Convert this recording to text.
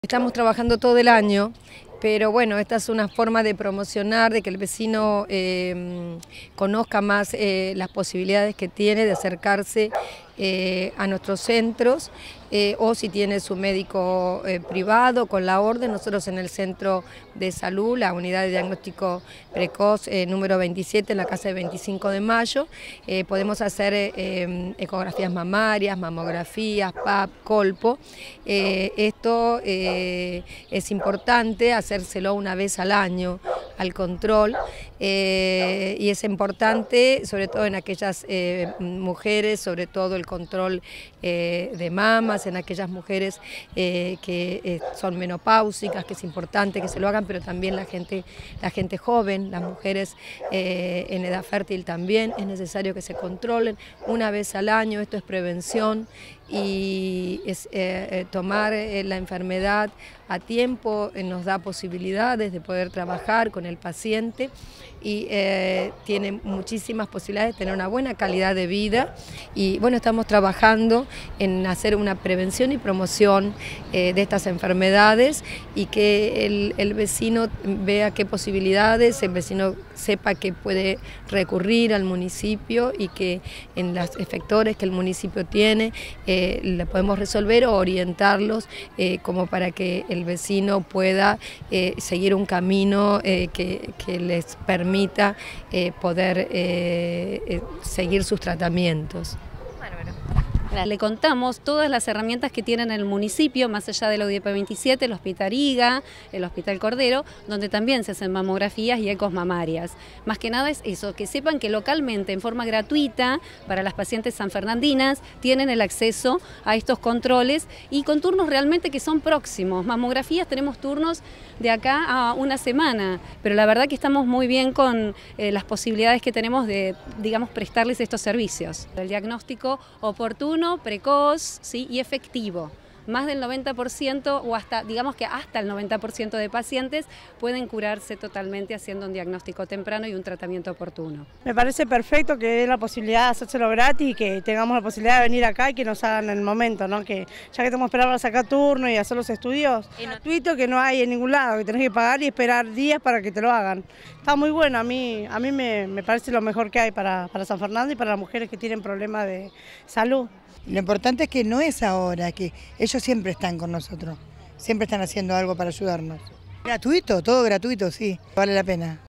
Estamos trabajando todo el año, pero bueno, esta es una forma de promocionar, de que el vecino conozca más las posibilidades que tiene de acercarse a nuestros centros, o si tiene su médico privado con la orden. Nosotros en el centro de salud, la unidad de diagnóstico precoz número 27 en la casa de 25 de mayo, podemos hacer ecografías mamarias, mamografías, PAP, colpo. Esto es importante hacérselo una vez al año al control, y es importante sobre todo en aquellas mujeres, sobre todo el control de mamas, en aquellas mujeres que son menopáusicas, que es importante que se lo hagan, pero también la gente joven, las mujeres en edad fértil también es necesario que se controlen una vez al año. Esto es prevención y es, tomar la enfermedad a tiempo nos da posibilidades de poder trabajar con el paciente y tiene muchísimas posibilidades de tener una buena calidad de vida. Y bueno, estamos trabajando en hacer una prevención y promoción de estas enfermedades, y que el vecino vea qué posibilidades, el vecino sepa que puede recurrir al municipio y que en los efectores que el municipio tiene le podemos resolver o orientarlos como para que el vecino pueda seguir un camino que les permita poder seguir sus tratamientos. Le contamos todas las herramientas que tienen el municipio, más allá del ODIEP 27, el Hospital Iga, el Hospital Cordero, donde también se hacen mamografías y ecos mamarias. Más que nada es eso, que sepan que localmente, en forma gratuita, para las pacientes sanfernandinas, tienen el acceso a estos controles y con turnos realmente que son próximos. Mamografías tenemos turnos de acá a una semana, pero la verdad que estamos muy bien con las posibilidades que tenemos de, digamos, prestarles estos servicios. El diagnóstico oportuno, precoz, ¿sí?, y efectivo. Más del 90% o hasta, digamos que hasta el 90% de pacientes pueden curarse totalmente haciendo un diagnóstico temprano y un tratamiento oportuno. Me parece perfecto que den la posibilidad de hacérselo gratis y que tengamos la posibilidad de venir acá y que nos hagan en el momento, ¿no? Que ya que tenemos que esperar para sacar turno y hacer los estudios, es gratuito, que no hay en ningún lado, que tenés que pagar y esperar días para que te lo hagan. Está muy bueno, a mí me parece lo mejor que hay para San Fernando y para las mujeres que tienen problemas de salud. Lo importante es que no es ahora, que ellos siempre están con nosotros, siempre están haciendo algo para ayudarnos. Gratuito, todo gratuito, sí, vale la pena.